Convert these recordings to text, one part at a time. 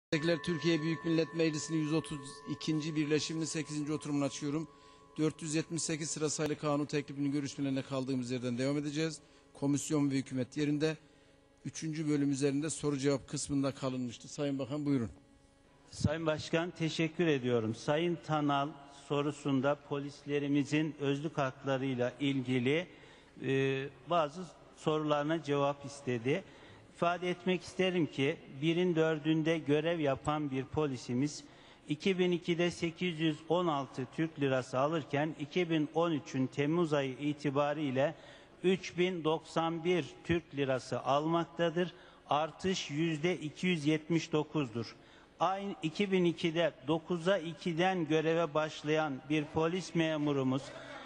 Türkiye Büyük Millet Meclisi'nin 132. birleşimini 8. oturumunu açıyorum. 478 sıra sayılı kanun teklifinin görüşmelerine kaldığımız yerden devam edeceğiz. Komisyon ve hükümet yerinde 3. bölüm üzerinde soru cevap kısmında kalınmıştı. Sayın Bakan buyurun. Sayın Başkan teşekkür ediyorum. Sayın Tanal sorusunda polislerimizin özlük haklarıyla ilgili bazı sorularına cevap istedi. İfade etmek isterim ki 1'in 4'ünde görev yapan bir polisimiz 2002'de 816 Türk lirası alırken 2013'ün Temmuz ayı itibariyle 3091 Türk lirası almaktadır. Artış %279'dur. Aynı 2002'de 9'a 2'den göreve başlayan bir polis memurumuz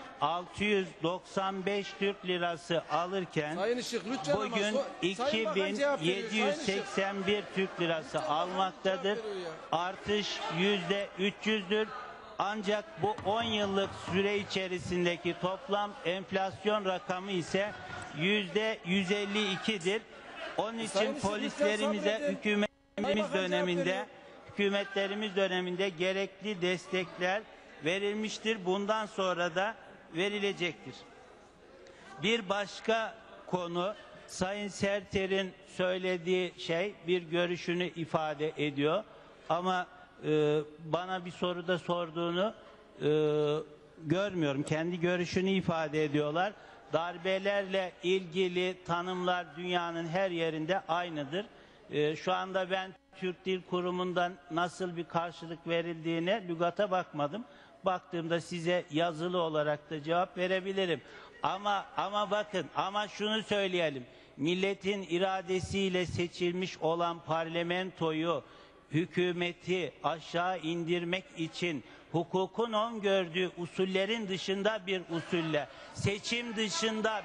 695 Türk lirası alırken bugün 2781 Türk lirası almaktadır. Artış %300'dür. Ancak bu 10 yıllık süre içerisindeki toplam enflasyon rakamı ise %152'dir. Onun için polislerimize hükümetlerimiz döneminde gerekli destekler verilmiştir. Bundan sonra da verilecektir. Bir başka konu, Sayın Serter'in söylediği şey bir görüşünü ifade ediyor. Ama bana bir soruda sorduğunu görmüyorum. Kendi görüşünü ifade ediyorlar. Darbelerle ilgili tanımlar dünyanın her yerinde aynıdır. Şu anda ben Türk Dil Kurumu'ndan nasıl bir karşılık verildiğine lügata bakmadım. Baktığımda size yazılı olarak da cevap verebilirim. Ama bakın, ama şunu söyleyelim. Milletin iradesiyle seçilmiş olan parlamentoyu, hükümeti aşağı indirmek için hukukun öngördüğü usullerin dışında bir usulle, seçim dışında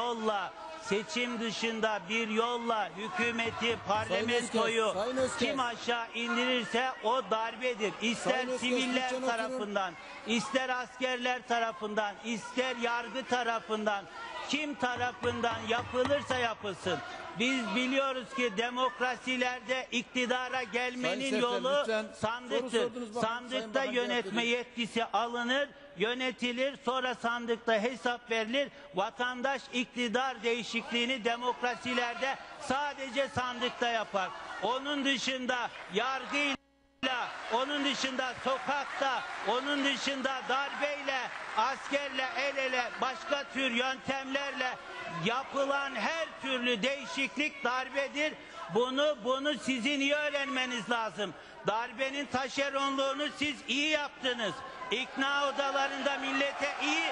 bir yolla hükümeti, parlamentoyu kim aşağı indirirse o darbedir. İster siviller tarafından, ister askerler tarafından, ister yargı tarafından, kim tarafından yapılırsa yapılsın. Biz biliyoruz ki demokrasilerde iktidara gelmenin yolu sandıktır. Sandıkta yönetme yetkisi alınır, yönetilir, sonra sandıkta hesap verilir. Vatandaş iktidar değişikliğini demokrasilerde sadece sandıkta yapar. Onun dışında yargıyla, onun dışında sokakta, onun dışında darbeyle, askerle, el ele, başka tür yöntemlerle yapılan her türlü değişiklik darbedir. Bunu sizin iyi öğrenmeniz lazım. Darbenin taşeronluğunu siz iyi yaptınız. İkna odalarında millete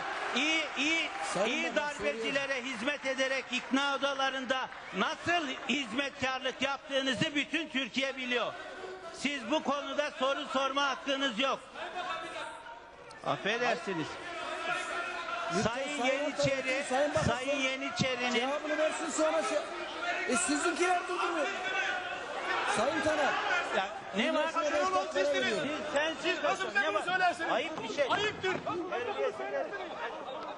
iyi darbecilere hizmet ederek ikna odalarında nasıl hizmetkarlık yaptığınızı bütün Türkiye biliyor. Siz bu konuda soru sorma hakkınız yok. Affedersiniz. Sayın Yeniçeri'nin cevabını versin sonra sizinkiler durduruyor. Sayın Taner. Ne var? Sensiz nasıl sen bunu söylersiniz? Ayıp bir şey. Ayıptır.